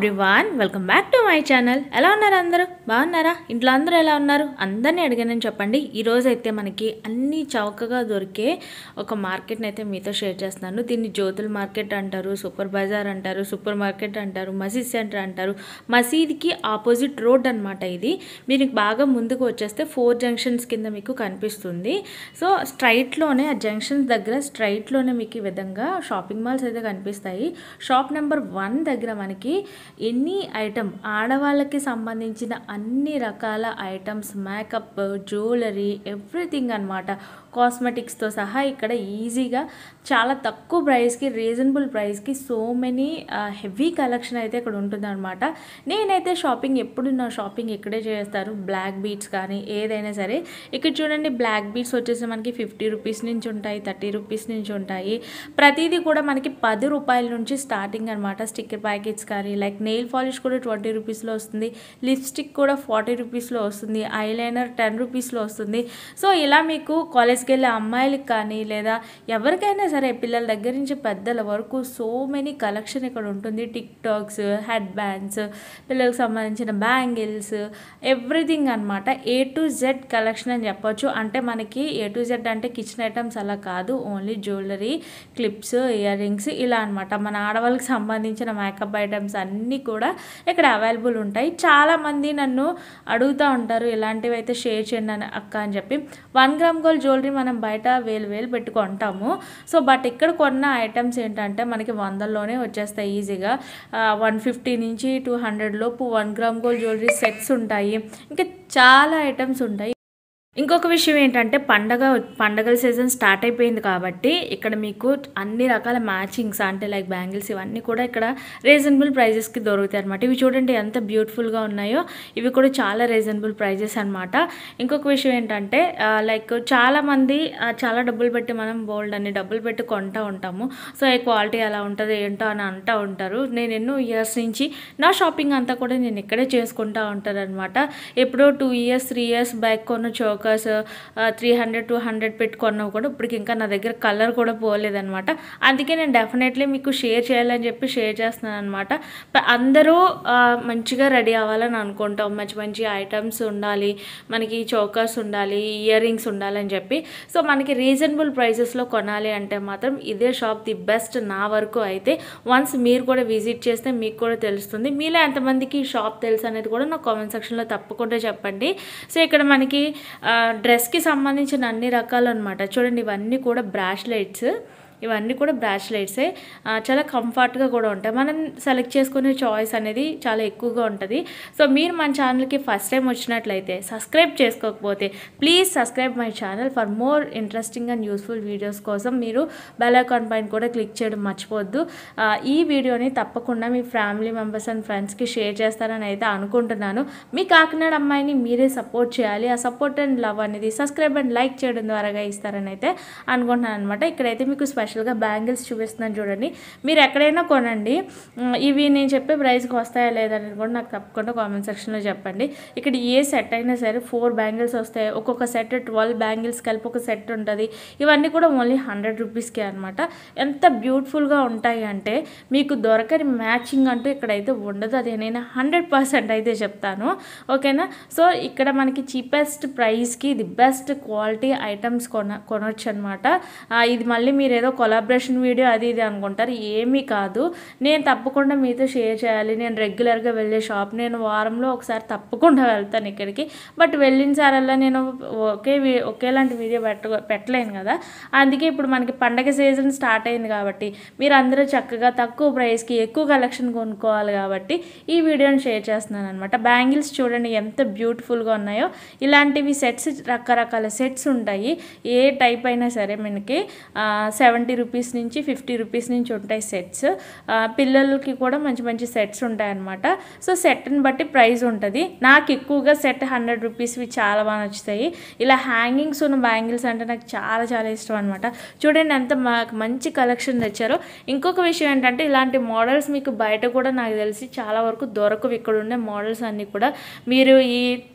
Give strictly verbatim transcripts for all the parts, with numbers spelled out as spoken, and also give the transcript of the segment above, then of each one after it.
Everyone welcome back to my channel. ఎలా ఉన్నారు అందరూ? బాగున్నారా? ఇంట్లో అందరూ ఎలా ఉన్నారు? అందరినీ అడిగానని చెప్పండి. ఈరోజు అయితే మనకి అన్ని చౌకగా దొరికే ఒక మార్కెట్ని అయితే మీతో షేర్ చేస్తున్నాను. దీన్ని జ్యోతుల మార్కెట్ అంటారు, సూపర్ బజార్ అంటారు, సూపర్ మార్కెట్ అంటారు, మసీద్ సెంటర్ అంటారు. మసీద్కి ఆపోజిట్ రోడ్ అనమాట ఇది. మీరు బాగా ముందుకు వచ్చేస్తే ఫోర్ జంక్షన్స్ కింద మీకు కనిపిస్తుంది. సో స్ట్రైట్లోనే ఆ జంక్షన్స్ దగ్గర స్ట్రైట్లోనే మీకు ఈ విధంగా షాపింగ్ మాల్స్ అయితే కనిపిస్తాయి. షాప్ నెంబర్ వన్ దగ్గర మనకి ఎన్ని ఐటమ్ ఆడవాళ్ళకి సంబంధించిన అన్ని రకాల ఐటమ్స్, మేకప్, జ్యువెలరీ, ఎవ్రీథింగ్ అనమాట, కాస్మెటిక్స్తో సహా ఇక్కడ ఈజీగా చాలా తక్కువ ప్రైస్కి, రీజనబుల్ ప్రైస్కి సో మెనీ హెవీ కలెక్షన్ అయితే ఇక్కడ ఉంటుందన్నమాట. నేనైతే షాపింగ్ ఎప్పుడు నా షాపింగ్ ఇక్కడే చేస్తారు. బ్లాక్ బీట్స్ కానీ ఏదైనా సరే ఇక్కడ చూడండి. బ్లాక్ బీట్స్ వచ్చేసి మనకి ఫిఫ్టీ రూపీస్ నుంచి ఉంటాయి, థర్టీ రూపీస్ నుంచి ఉంటాయి. ప్రతిదీ కూడా మనకి పది రూపాయల నుంచి స్టార్టింగ్ అనమాట. స్టిక్కర్ ప్యాకెట్స్ కానీ లైక్ నెయిల్ పాలిష్ కూడా ట్వంటీ రూపీస్లో వస్తుంది, లిప్స్టిక్ కూడా ఫార్టీ రూపీస్లో వస్తుంది, ఐలైనర్ టెన్ రూపీస్లో వస్తుంది. సో ఇలా మీకు కాలేజ్కి వెళ్ళే అమ్మాయిలకి కానీ లేదా ఎవరికైనా సరే పిల్లల దగ్గర నుంచి పెద్దల వరకు సో మెనీ కలెక్షన్ ఇక్కడ ఉంటుంది. టిక్ టాక్స్, హెడ్ బ్యాండ్స్, పిల్లలకు సంబంధించిన బ్యాంగిల్స్, ఎవ్రీథింగ్ అనమాట. ఏ టు జెడ్ కలెక్షన్ అని చెప్పొచ్చు. అంటే మనకి ఏ టు జెడ్ అంటే కిచెన్ ఐటమ్స్ అలా కాదు, only jewellery, clips, earrings ఇలా అనమాట. మన ఆడవాళ్ళకి సంబంధించిన మేకప్ ఐటమ్స్ అన్నీ కూడా ఇక్కడ అవైలబుల్ ఉంటాయి. చాలామంది నన్ను అడుగుతూ ఉంటారు ఇలాంటివి అయితే షేర్ చేయండి అని అక్క అని చెప్పి. వన్ గ్రామ్ గోల్డ్ జ్యువెలరీ మనం బయట వేలు వేలు పెట్టి కొంటాము. సో బట్ ఇక్కడ కొన్న ఐటమ్స్ ఏంటంటే మనకి వందల్లోనే వచ్చేస్తాయి ఈజీగా. వన్ ఫిఫ్టీ నుంచి టూ హండ్రెడ్ లోపు one gram gold jewellery sets ఉంటాయి. ఇంకా చాలా ఐటమ్స్ ఉంటాయి. ఇంకొక విషయం ఏంటంటే పండగ పండగల సీజన్ స్టార్ట్ అయిపోయింది కాబట్టి ఇక్కడ మీకు అన్ని రకాల మ్యాచింగ్స్ అంటే లైక్ బ్యాంగిల్స్ ఇవన్నీ కూడా ఇక్కడ రీజనబుల్ ప్రైజెస్కి దొరుకుతాయి అనమాట. ఇవి చూడండి ఎంత బ్యూటిఫుల్గా ఉన్నాయో. ఇవి కూడా చాలా రీజనబుల్ ప్రైజెస్ అనమాట. ఇంకొక విషయం ఏంటంటే లైక్ చాలామంది చాలా డబ్బులు పెట్టి మనం బోల్డ్ అని డబ్బులు పెట్టి కొంటూ ఉంటాము. సో ఈ క్వాలిటీ ఎలా ఉంటుంది ఏంటో అని అంటూ ఉంటారు. నేను ఎన్నో ఇయర్స్ నుంచి నా షాపింగ్ అంతా కూడా నేను ఇక్కడే చేసుకుంటూ ఉంటాను అనమాట. ఎప్పుడో two years three years back కొన్న చోక త్రీ హండ్రెడ్ టూ హండ్రెడ్ పెట్టుకున్నావు కూడా ఇప్పటికి ఇంకా నా దగ్గర కలర్ కూడా పోలేదనమాట. అందుకే నేను డెఫినెట్లీ మీకు షేర్ చేయాలని చెప్పి షేర్ చేస్తున్నాను అనమాట. అందరూ మంచిగా రెడీ అవ్వాలని అనుకుంటాం. మంచి మంచి ఐటమ్స్ ఉండాలి, మనకి చోకర్స్ ఉండాలి, ఇయర్ రింగ్స్ ఉండాలని చెప్పి. సో మనకి రీజనబుల్ ప్రైసెస్లో కొనాలి అంటే మాత్రం ఇదే షాప్ ది బెస్ట్ నా వరకు అయితే. వన్స్ మీరు కూడా విజిట్ చేస్తే మీకు కూడా తెలుస్తుంది. మీలో ఎంతమందికి ఈ షాప్ తెలుసు అనేది కూడా నా కామెంట్ సెక్షన్లో తప్పకుండా చెప్పండి. సో ఇక్కడ మనకి డ్రెస్కి సంబంధించిన అన్ని రకాలు అనమాట. చూడండి ఇవన్నీ కూడా బ్రాస్లెట్స్, ఇవన్నీ కూడా బ్రాస్లెట్సే. చాలా కంఫర్ట్గా కూడా ఉంటాయి. మనం సెలెక్ట్ చేసుకునే చాయిస్ అనేది చాలా ఎక్కువగా ఉంటుంది. సో మీరు మన ఛానల్కి ఫస్ట్ టైం వచ్చినట్లయితే సబ్స్క్రైబ్ చేసుకోకపోతే please subscribe my channel for more interesting and useful videos కోసం మీరు బెల్ ఐకాన్ పైన కూడా క్లిక్ చేయడం మర్చిపోవద్దు. ఈ వీడియోని తప్పకుండా మీ ఫ్యామిలీ మెంబర్స్ అండ్ ఫ్రెండ్స్కి షేర్ చేస్తారని అయితే అనుకుంటున్నాను. మీ కాకినాడ అమ్మాయిని మీరే సపోర్ట్ చేయాలి. ఆ సపోర్ట్ అండ్ లవ్ అనేది సబ్స్క్రైబ్ అండ్ లైక్ చేయడం ద్వారా ఇస్తారని అయితే అనుకుంటున్నాను అనమాట. ఇక్కడైతే మీకు స్పెషల్ గా బ్యాంగిల్స్ చూపిస్తున్నాను చూడండి. మీరు ఎక్కడైనా కొనండి, ఇవి నేను చెప్పే ప్రైస్కి వస్తాయా లేదనేది కూడా నాకు తప్పకుండా కామెంట్ సెక్షన్లో చెప్పండి. ఇక్కడ ఏ సెట్ అయినా సరే ఫోర్ బ్యాంగిల్స్ వస్తాయి. ఒక్కొక్క సెట్ ట్వెల్వ్ బ్యాంగిల్స్ కలిపి ఒక సెట్ ఉంటుంది. ఇవన్నీ కూడా ఓన్లీ హండ్రెడ్ రూపీస్కే అనమాట. ఎంత బ్యూటిఫుల్గా ఉంటాయి అంటే మీకు దొరకని మ్యాచింగ్ అంటూ ఇక్కడైతే ఉండదు. అది నేను హండ్రెడ్ పర్సెంట్ అయితే చెప్తాను. ఓకేనా? సో ఇక్కడ మనకి చీపెస్ట్ ప్రైస్కి ది బెస్ట్ క్వాలిటీ ఐటమ్స్ కొన కొనవచ్చు అనమాట. ఇది మళ్ళీ మీరు ఏదో కొలాబరేషన్ వీడియో అది ఇది అనుకుంటారు. ఏమీ కాదు. నేను తప్పకుండా మీతో షేర్ చేయాలి. నేను రెగ్యులర్గా వెళ్ళే షాప్. నేను వారంలో ఒకసారి తప్పకుండా వెళ్తాను ఇక్కడికి. బట్ వెళ్ళిన సారల్లా నేను ఒకే ఒకేలాంటి వీడియో పెట్ట పెట్టలేను కదా. అందుకే ఇప్పుడు మనకి పండగ సీజన్ స్టార్ట్ అయింది కాబట్టి మీరు అందరూ చక్కగా తక్కువ ప్రైస్కి ఎక్కువ కలెక్షన్ కొనుక్కోవాలి కాబట్టి ఈ వీడియోని షేర్ చేస్తున్నాను అనమాట. బ్యాంగిల్స్ చూడండి ఎంత బ్యూటిఫుల్గా ఉన్నాయో. ఇలాంటివి సెట్స్ రకరకాల సెట్స్ ఉంటాయి. ఏ టైప్ అయినా సరే మనకి సెవెంటీ రూపీస్ నుంచి ఫిఫ్టీ రూపీస్ నుంచి ఉంటాయి సెట్స్. పిల్లలకి కూడా మంచి మంచి సెట్స్ ఉంటాయి అన్నమాట. సో సెట్ని బట్టి ప్రైస్ ఉంటుంది. నాకు ఎక్కువగా సెట్ హండ్రెడ్ రూపీస్వి చాలా బాగా నచ్చుతాయి. ఇలా హ్యాంగింగ్స్ ఉన్న బ్యాంగిల్స్ అంటే నాకు చాలా చాలా ఇష్టం అనమాట. చూడండి ఎంత మంచి కలెక్షన్ తెచ్చారో. ఇంకొక విషయం ఏంటంటే ఇలాంటి మోడల్స్ మీకు బయట కూడా నాకు తెలిసి చాలా వరకు దొరకవు. ఇక్కడ ఉండే మోడల్స్ అన్నీ కూడా మీరు ఈ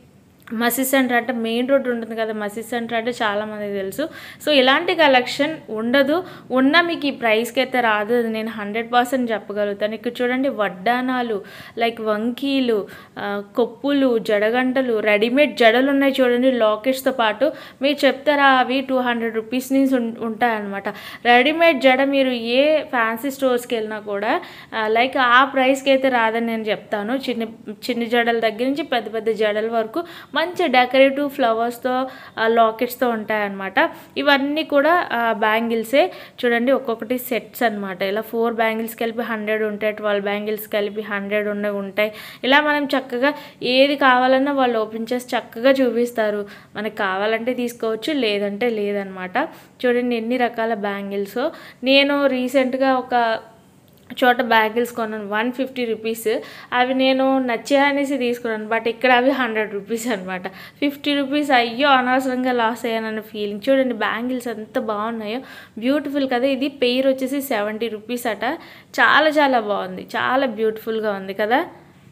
మసీద్ సెంటర్ అంటే మెయిన్ రోడ్ ఉంటుంది కదా, మసీద్ సెంటర్ అంటే చాలామందికి తెలుసు. సో ఇలాంటి కలెక్షన్ ఉండదు, ఉన్న మీకు ఈ ప్రైస్కి అయితే రాదు, అది నేను హండ్రెడ్ పర్సెంట్ చెప్పగలుగుతాను. ఇక్కడ చూడండి వడ్డానాలు, లైక్ వంకీలు, కొప్పులు, జడగంటలు, రెడీమేడ్ జడలు ఉన్నాయి చూడండి లాకెట్స్తో పాటు. మీరు చెప్తారా అవి టూ హండ్రెడ్ రూపీస్ నుంచి ఉంటాయన్నమాట. రెడీమేడ్ జడ మీరు ఏ ఫ్యాన్సీ స్టోర్స్కి వెళ్ళినా కూడా లైక్ ఆ ప్రైస్కి అయితే రాదని నేను చెప్తాను. చిన్న చిన్న జడల దగ్గర నుంచి పెద్ద పెద్ద జడల వరకు మంచి డెకరేటివ్ ఫ్లవర్స్తో లాకెట్స్తో ఉంటాయన్నమాట. ఇవన్నీ కూడా బ్యాంగిల్సే చూడండి, ఒక్కొక్కటి సెట్స్ అనమాట. ఇలా ఫోర్ బ్యాంగిల్స్ కలిపి హండ్రెడ్ ఉంటాయి, ట్వెల్వ్ బ్యాంగిల్స్ కలిపి హండ్రెడ్ ఉన్నవి ఉంటాయి. ఇలా మనం చక్కగా ఏది కావాలన్నా వాళ్ళు ఓపెన్ చేసి చక్కగా చూపిస్తారు. మనకు కావాలంటే తీసుకోవచ్చు, లేదంటే లేదనమాట. చూడండి ఎన్ని రకాల బ్యాంగిల్స్. నేను రీసెంట్గా ఒక చోట బ్యాంగిల్స్ కొన్నాను, వన్ ఫిఫ్టీ రూపీస్. అవి నేను నచ్చాయనేసి తీసుకున్నాను, బట్ ఇక్కడ అవి హండ్రెడ్ రూపీస్ అనమాట. ఫిఫ్టీ రూపీస్ అయ్యో అనవసరంగా లాస్ అయ్యానన్న ఫీలింగ్. చూడండి బ్యాంగిల్స్ ఎంత బాగున్నాయో, బ్యూటిఫుల్ కదా. ఇది పెయిర్ వచ్చేసి సెవెంటీ రూపీస్ అట. చాలా చాలా బాగుంది, చాలా బ్యూటిఫుల్గా ఉంది కదా.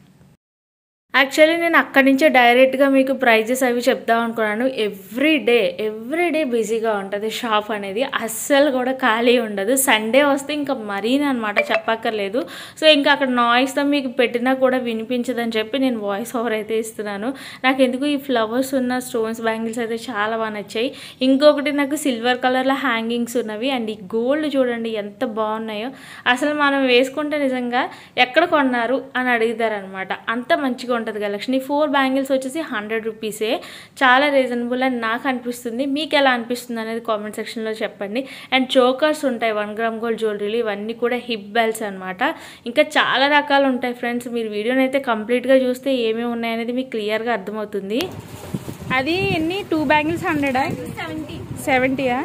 యాక్చువల్లీ నేను అక్కడి నుంచే డైరెక్ట్గా మీకు ప్రైజెస్ అవి చెప్దాం అనుకున్నాను. ఎవ్రీ డే ఎవ్రీ డే బిజీగా ఉంటుంది షాప్ అనేది, అస్సలు కూడా ఖాళీ ఉండదు. సండే వస్తే ఇంకా మరీనే అనమాట, చెప్పక్కర్లేదు. సో ఇంకా అక్కడ నాయిస్తో మీకు పెట్టినా కూడా వినిపించదని చెప్పి నేను వాయిస్ ఓవర్ అయితే ఇస్తున్నాను. నాకు ఎందుకు ఈ ఫ్లవర్స్ ఉన్న స్టోన్స్ బ్యాంగిల్స్ అయితే చాలా బాగా నచ్చాయి. ఇంకొకటి నాకు సిల్వర్ కలర్లో హ్యాంగింగ్స్ ఉన్నవి, అండ్ ఈ గోల్డ్ చూడండి ఎంత బాగున్నాయో. అసలు మనం వేసుకుంటే నిజంగా ఎక్కడ కొన్నారు అని అడుగుతారనమాట, అంత మంచిగా ఉంటుంది కలెక్షన్. ఈ ఫోర్ బ్యాంగిల్స్ వచ్చేసి హండ్రెడ్ రూపీసే, చాలా రీజనబుల్ అని నాకు అనిపిస్తుంది. మీకు ఎలా అనిపిస్తుంది అనేది కామెంట్ సెక్షన్లో చెప్పండి. అండ్ చోకర్స్ ఉంటాయి వన్ గ్రామ్ గోల్డ్ జ్యువెలరీలు, ఇవన్నీ కూడా హిప్ బెల్ట్స్ అనమాట. ఇంకా చాలా రకాలు ఉంటాయి ఫ్రెండ్స్. మీరు వీడియోని అయితే కంప్లీట్గా చూస్తే ఏమేమి ఉన్నాయనేది మీకు క్లియర్గా అర్థమవుతుంది. అది ఎన్ని టూ బ్యాంగిల్స్ హండ్రెడా సెవెంటీ సెవెంటీయా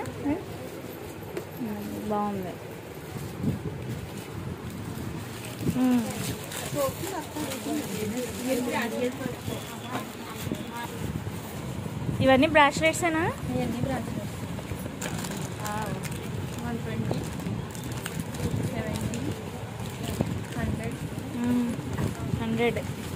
బాగుంది. ఇవన్నీ బ్రాస్లెట్సేనా? ఇవన్నీ bracelets. One twenty seventy hundred hundred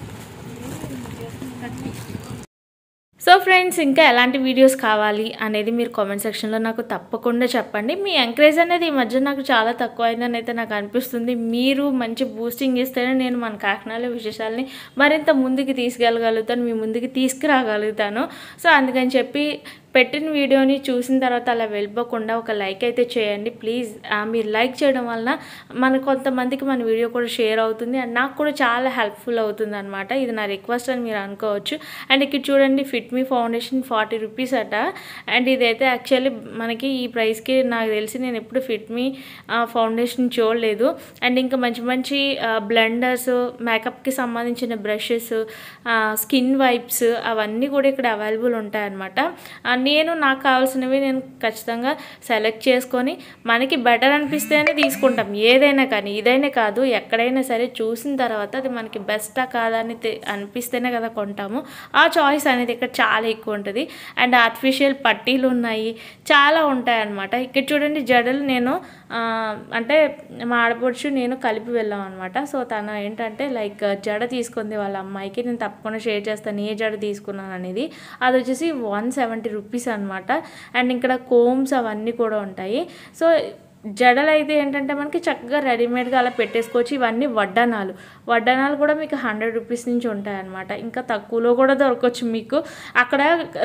so friends, ఇంకా ఎలాంటి వీడియోస్ కావాలి అనేది మీరు కామెంట్ సెక్షన్లో నాకు తప్పకుండా చెప్పండి. మీ ఎంకరేజ్ అనేది ఈ మధ్య నాకు చాలా తక్కువ అయిందని అయితే నాకు అనిపిస్తుంది. మీరు మంచి బూస్టింగ్ ఇస్తేనే నేను మన కాకినాడ విశేషాలని మరింత ముందుకు తీసుకెళ్ళగలుగుతాను, మీ ముందుకు తీసుకురాగలుగుతాను. సో అందుకని చెప్పి పెట్టిన వీడియోని చూసిన తర్వాత అలా వెళ్ళిపోకుండా ఒక లైక్ అయితే చేయండి ప్లీజ్. మీరు లైక్ చేయడం వలన మన కొంతమందికి మన వీడియో కూడా షేర్ అవుతుంది, అండ్ నాకు కూడా చాలా హెల్ప్ఫుల్ అవుతుంది అనమాట. ఇది నా రిక్వెస్ట్ అని మీరు అనుకోవచ్చు. అండ్ ఇక్కడ చూడండి fit me foundation forty rupees అట. అండ్ ఇదైతే యాక్చువల్లీ మనకి ఈ ప్రైస్కి నాకు తెలిసి నేను ఎప్పుడు ఫిట్ మీ ఫౌండేషన్ చూడలేదు. అండ్ ఇంకా మంచి మంచి బ్లెండర్స్, మేకప్కి సంబంధించిన బ్రషెస్, స్కిన్ వైప్స్ అవన్నీ కూడా ఇక్కడ అవైలబుల్ ఉంటాయన్నమాట. నేను నాకు కావాల్సినవి నేను ఖచ్చితంగా సెలెక్ట్ చేసుకొని మనకి బెటర్ అనిపిస్తేనే తీసుకుంటాం ఏదైనా, కానీ ఇదైనా కాదు ఎక్కడైనా సరే చూసిన తర్వాత అది మనకి బెస్టా కాదా అని అనిపిస్తేనే కదా కొంటాము. ఆ చాయిస్ అనేది ఇక్కడ చాలా ఎక్కువ ఉంటుంది. అండ్ ఆర్టిఫిషియల్ పట్టీలు ఉన్నాయి, చాలా ఉంటాయి అన్నమాట. ఇక్కడ చూడండి జడలు నేను అంటే మా ఆడపడుచు నేను కలిపి వెళ్ళాం అనమాట. సో తను ఏంటంటే లైక్ జడ తీసుకుంది వాళ్ళ అమ్మాయికి, నేను తప్పకుండా షేర్ చేస్తాను ఏ జడ తీసుకున్నాను అనేది. అది వచ్చేసి వన్ సెవెంటీ రూపీస్ అనమాట. అండ్ ఇక్కడ కోమ్స్ అవన్నీ కూడా ఉంటాయి. సో జడలు అయితే ఏంటంటే మనకి చక్కగా రెడీమేడ్గా అలా పెట్టేసుకోవచ్చు. ఇవన్నీ వడ్డానాలు, వడ్డానాలు కూడా మీకు హండ్రెడ్ రూపీస్ నుంచి ఉంటాయన్నమాట. ఇంకా తక్కువలో కూడా దొరకవచ్చు మీకు. అక్కడ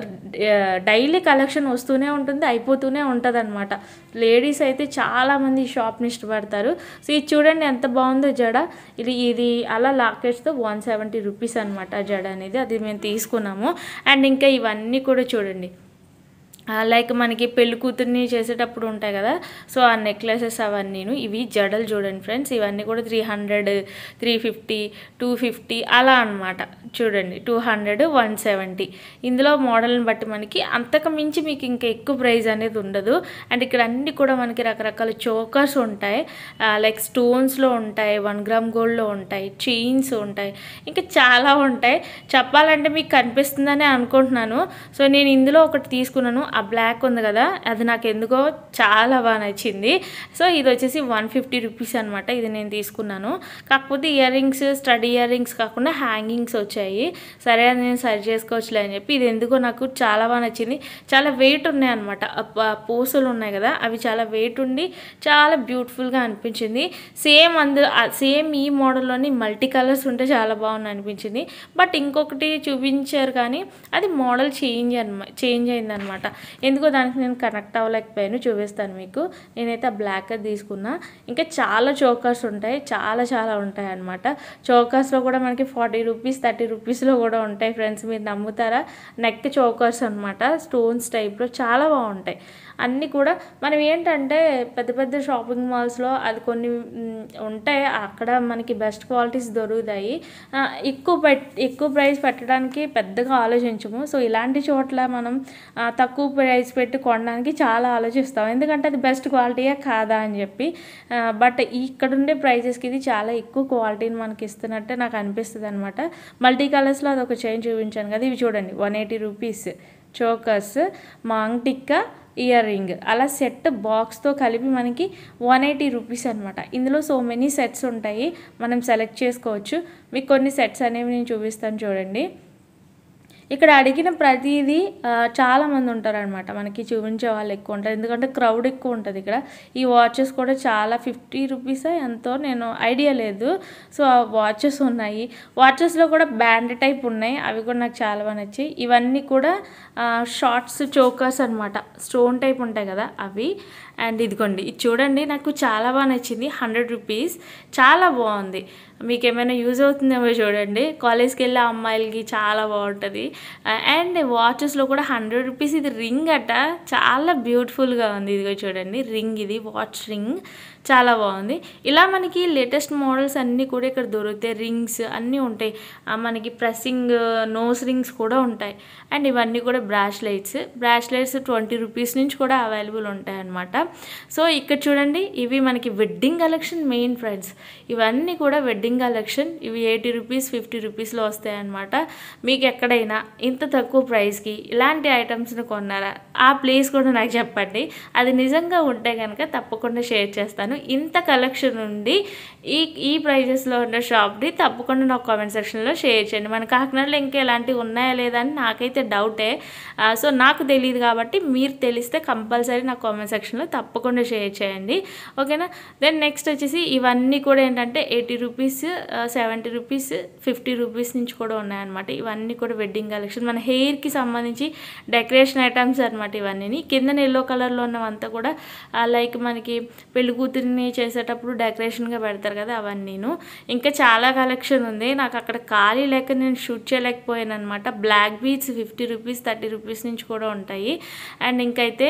డైలీ కలెక్షన్ వస్తూనే ఉంటుంది, అయిపోతూనే ఉంటుంది అనమాట. లేడీస్ అయితే చాలామంది ఈ షాప్ని ఇష్టపడతారు. సో ఇది చూడండి ఎంత బాగుందో జడ. ఇది ఇది అలా లాకెట్స్తో వన్ సెవెంటీ రూపీస్ అనమాట జడ అనేది, అది మేము తీసుకున్నాము. అండ్ ఇంకా ఇవన్నీ కూడా చూడండి లైక్ మనకి పెళ్లి కూతుర్ని చేసేటప్పుడు ఉంటాయి కదా, సో ఆ నెక్లెసెస్ అవన్నీను. ఇవి జడలు చూడండి ఫ్రెండ్స్, ఇవన్నీ కూడా three hundred three fifty two fifty అలా అనమాట. చూడండి టూ హండ్రెడ్ వన్ సెవెంటీ ఇందులో మోడల్ని బట్టి మనకి అంతకు మించి మీకు ఇంకా ఎక్కువ ప్రైస్ అనేది ఉండదు. అండ్ ఇక్కడ అన్నీ కూడా మనకి రకరకాల చోకర్స్ ఉంటాయి, లైక్ స్టోన్స్లో ఉంటాయి, వన్ గ్రామ్ గోల్డ్లో ఉంటాయి, చైన్స్ ఉంటాయి, ఇంకా చాలా ఉంటాయి. చెప్పాలంటే మీకు కనిపిస్తుందని అనుకుంటున్నాను. సో నేను ఇందులో ఒకటి తీసుకున్నాను, ఆ బ్లాక్ ఉంది కదా, అది నాకు ఎందుకో చాలా బాగా నచ్చింది. సో ఇది వచ్చేసి వన్ ఫిఫ్టీ రూపీస్ అనమాట. ఇది నేను తీసుకున్నాను. కాకపోతే ear rings study ear rings కాకుండా హ్యాంగింగ్స్ వచ్చాయి. సరే అది నేను సరి చేసుకోవచ్చులే అని చెప్పి ఇది ఎందుకో నాకు చాలా బాగా నచ్చింది. చాలా వెయిట్ ఉన్నాయి అనమాట. పూసలు ఉన్నాయి కదా, అవి చాలా వెయిట్ ఉండి చాలా బ్యూటిఫుల్గా అనిపించింది. సేమ్ అందు సేమ్ ఈ మోడల్లోని మల్టీ కలర్స్ ఉంటే చాలా బాగుంది అనిపించింది. బట్ ఇంకొకటి చూపించారు కానీ అది మోడల్ చేంజ్ అనమాట చేంజ్ అయిందనమాట. ఎందుకో దానికి నేను కనెక్ట్ అవ్వలేకపోయాను. చూపిస్తాను మీకు. నేనైతే ఆ బ్లాక్ అది తీసుకున్నా. ఇంకా చాలా చోకర్స్ ఉంటాయి, చాలా చాలా ఉంటాయి అనమాట. చోకర్స్లో కూడా మనకి ఫార్టీ రూపీస్ థర్టీ రూపీస్లో కూడా ఉంటాయి ఫ్రెండ్స్. మీరు నమ్ముతారా? నెక్ చోకర్స్ అనమాట, స్టోన్స్ టైప్లో చాలా బాగుంటాయి అన్నీ కూడా. మనం ఏంటంటే పెద్ద పెద్ద షాపింగ్ మాల్స్లో అది కొన్ని ఉంటాయి, అక్కడ మనకి బెస్ట్ క్వాలిటీస్ దొరుకుతాయి. ఎక్కువ పెట్ ఎక్కువ ప్రైస్ పెట్టడానికి పెద్దగా ఆలోచించము. సో ఇలాంటి చోట్ల మనం తక్కువ ప్రైస్ పెట్టి కొనడానికి చాలా ఆలోచిస్తాం, ఎందుకంటే అది బెస్ట్ క్వాలిటీయే కాదా అని చెప్పి. బట్ ఇక్కడ ఉండే ప్రైజెస్కి ఇది చాలా ఎక్కువ క్వాలిటీని మనకి ఇస్తున్నట్టే నాకు అనిపిస్తుంది అనమాట. మల్టీ కలర్స్లో అది ఒక చైన్ చూపించాను కదా, ఇవి చూడండి one eighty rupees chokers, maang tikka, ear ring అలా సెట్ బాక్స్తో కలిపి మనకి వన్ ఎయిటీ రూపీస్ అనమాట. ఇందులో సో మెనీ సెట్స్ ఉంటాయి, మనం సెలెక్ట్ చేసుకోవచ్చు. మీకు కొన్ని సెట్స్ అనేవి నేను చూపిస్తాను చూడండి. ఇక్కడ అడిగిన ప్రతిదీ చాలామంది ఉంటారనమాట, మనకి చూపించే వాళ్ళు ఎక్కువ ఉంటారు, ఎందుకంటే క్రౌడ్ ఎక్కువ ఉంటుంది ఇక్కడ. ఈ వాచెస్ కూడా చాలా ఫిఫ్టీ రూపీస్ ఎంతో, నేను ఐడియా లేదు. సో ఆ వాచెస్ ఉన్నాయి. వాచెస్లో కూడా బ్యాండ్ టైప్ ఉన్నాయి, అవి కూడా నాకు చాలా బాగా నచ్చాయి. ఇవన్నీ కూడా షార్ట్స్ చోకర్స్ అనమాట, స్టోన్ టైప్ ఉంటాయి కదా అవి. అండ్ ఇదిగోండి, ఇది చూడండి, నాకు చాలా బాగా నచ్చింది. హండ్రెడ్ రూపీస్ చాలా బాగుంది. మీకు ఏమైనా యూజ్ అవుతుందేమో చూడండి, కాలేజ్కి వెళ్ళే అమ్మాయిలకి చాలా బాగుంటుంది. అండ్ వాచెస్లో కూడా హండ్రెడ్ రూపీస్. ఇది రింగ్ అట, చాలా బ్యూటిఫుల్గా ఉంది. ఇదిగో చూడండి రింగ్, ఇది వాచ్ రింగ్ చాలా బాగుంది. ఇలా మనకి లేటెస్ట్ మోడల్స్ అన్నీ కూడా ఇక్కడ దొరుకుతాయి. రింగ్స్ అన్నీ ఉంటాయి, మనకి ప్రెస్సింగ్ నోస్ రింగ్స్ కూడా ఉంటాయి. అండ్ ఇవన్నీ కూడా బ్రాస్లెట్స్ బ్రాస్లెట్స్ ట్వంటీ రూపీస్ నుంచి కూడా అవైలబుల్ ఉంటాయి అన్నమాట. సో ఇక్కడ చూడండి, ఇవి మనకి వెడ్డింగ్ కలెక్షన్ మెయిన్ ఫ్రెండ్స్. ఇవన్నీ కూడా వెడ్డింగ్ కలెక్షన్. ఇవి ఎయిటీ రూపీస్ ఫిఫ్టీ రూపీస్లో వస్తాయి అన్నమాట. మీకు ఎక్కడైనా ఇంత తక్కువ ప్రైస్కి ఇలాంటి ఐటమ్స్ని కొన్నారా? ఆ ప్లేస్ కూడా నాకు చెప్పండి. అది నిజంగా ఉంటే కనుక తప్పకుండా షేర్ చేస్తాను. ఇంత కలెక్షన్ ఉంది ఈ ఈ ప్రైజెస్లో ఉన్న షాప్ని తప్పకుండా నాకు కామెంట్ సెక్షన్లో షేర్ చేయండి. మన కాకినాడలో ఇంకా ఎలాంటివి ఉన్నాయా లేదా అని నాకైతే డౌటే. సో నాకు తెలియదు కాబట్టి మీరు తెలిస్తే కంపల్సరీ నాకు కామెంట్ సెక్షన్లో తప్పకుండా షేర్ చేయండి, ఓకేనా. దెన్ నెక్స్ట్ వచ్చేసి ఇవన్నీ కూడా ఏంటంటే eighty rupees seventy rupees fifty rupees నుంచి కూడా ఉన్నాయన్నమాట. ఇవన్నీ కూడా వెడ్డింగ్ కలెక్షన్, మన హెయిర్కి సంబంధించి డెకరేషన్ ఐటమ్స్ అనమాట. ఇవన్నీ కింద ఎల్లో కలర్లో ఉన్నవంతా కూడా లైక్ మనకి పెళ్లి కూతురిని చేసేటప్పుడు డెకరేషన్గా పెడతారు కదా, అవన్నీను. ఇంకా చాలా కలెక్షన్ ఉంది, నాకు అక్కడ ఖాళీ లేక నేను షూట్ చేయలేకపోయాను అనమాట. Black beads fifty rupees thirty rupees నుంచి కూడా ఉంటాయి. అండ్ ఇంకైతే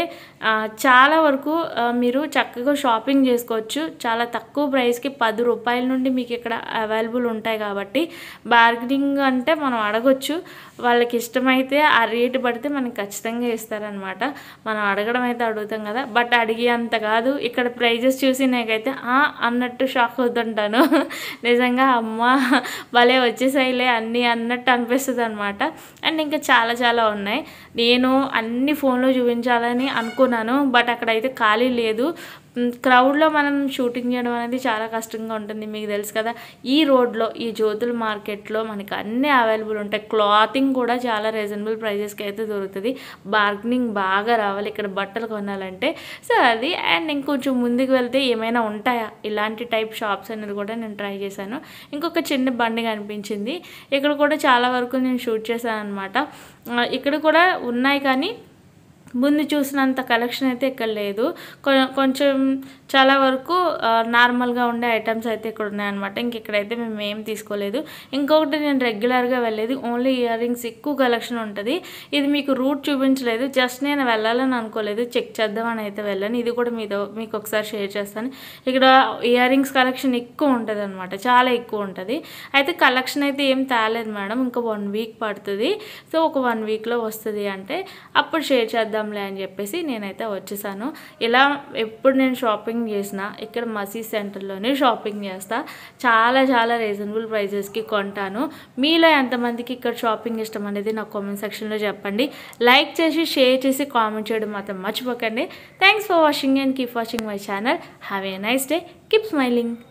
చాలా వరకు మీరు చక్కగా షాపింగ్ చేసుకోవచ్చు చాలా తక్కువ ప్రైస్కి. పది రూపాయల నుండి మీకు ఇక్కడ అవైలబుల్ ఉంటాయి కాబట్టి బార్గెనింగ్ అంటే మనం అడగొచ్చు. వాళ్ళకి ఇష్టమైతే ఆ రేటు పడితే మనకి ఖచ్చితంగా ఇస్తారనమాట. మనం అడగడం అయితే అడుగుతాం కదా, బట్ అడిగే అంత కాదు. ఇక్కడ ప్రైజెస్ చూసి నాకైతే అన్నట్టు షాక్ అవుతుంటాను నిజంగా. అమ్మ భలే వచ్చేసాయిలే అన్నీ అన్నట్టు అనిపిస్తుంది అనమాట. అండ్ ఇంకా చాలా చాలా ఉన్నాయి. నేను అన్ని ఫోన్లో చూపించాలని అనుకున్నాను, బట్ అక్కడైతే ఖాళీ లేదు. క్రౌడ్లో మనం షూటింగ్ చేయడం అనేది చాలా కష్టంగా ఉంటుంది, మీకు తెలుసు కదా. ఈ రోడ్లో ఈ జ్యోతుల మార్కెట్లో మనకి అన్నీ అవైలబుల్ ఉంటాయి. క్లాతింగ్ కూడా చాలా రీజనబుల్ ప్రైజెస్కి అయితే దొరుకుతుంది. బార్గెనింగ్ బాగా రావాలి ఇక్కడ బట్టలు కొనాలంటే. సో అది. అండ్ ఇంకొంచెం ముందుకు వెళ్తే ఏమైనా ఉంటాయా ఇలాంటి టైప్ షాప్స్ అనేది కూడా నేను ట్రై చేశాను. ఇంకొక చిన్న బండి కనిపించింది, ఇక్కడ కూడా చాలా వరకు నేను షూట్ చేశాను అనమాట. ఇక్కడ కూడా ఉన్నాయి కానీ ముందు చూసినంత కలెక్షన్ అయితే ఇక్కడ లేదు. కొంచెం చాలా వరకు నార్మల్గా ఉండే ఐటమ్స్ అయితే ఇక్కడ ఉన్నాయన్నమాట. ఇంక ఇక్కడైతే మేము ఏం తీసుకోలేదు. ఇంకొకటి నేను రెగ్యులర్గా వెళ్ళేది ఓన్లీ ఇయర్ రింగ్స్, ఎక్కువ కలెక్షన్ ఉంటుంది. ఇది మీకు రూట్ చూపించలేదు, జస్ట్ నేను వెళ్ళాలని అనుకోలేదు, చెక్ చేద్దామని అయితే వెళ్ళాను. ఇది కూడా మీతో మీకు ఒకసారి షేర్ చేస్తాను. ఇక్కడ ఇయర్ రింగ్స్ కలెక్షన్ ఎక్కువ ఉంటుంది అనమాట, చాలా ఎక్కువ ఉంటుంది. అయితే కలెక్షన్ అయితే ఏం తేలేదు మేడం, ఇంకా వన్ వీక్ పడుతుంది. సో ఒక వన్ వీక్లో వస్తుంది అంటే అప్పుడు షేర్ చేద్దాం చూద్దాంలే అని చెప్పేసి నేనైతే వచ్చేసాను. ఇలా ఎప్పుడు నేను షాపింగ్ చేసినా ఇక్కడ మసీద్ సెంటర్లోనే షాపింగ్ చేస్తా. చాలా చాలా రీజనబుల్ ప్రైజెస్కి కొంటాను. మీలో ఎంతమందికి ఇక్కడ షాపింగ్ ఇష్టం అనేది నాకు కామెంట్ సెక్షన్లో చెప్పండి. లైక్ చేసి షేర్ చేసి కామెంట్ చేయడం మాత్రం మర్చిపోకండి. Thanks for watching and keep watching my channel. Have a nice day. Keep smiling.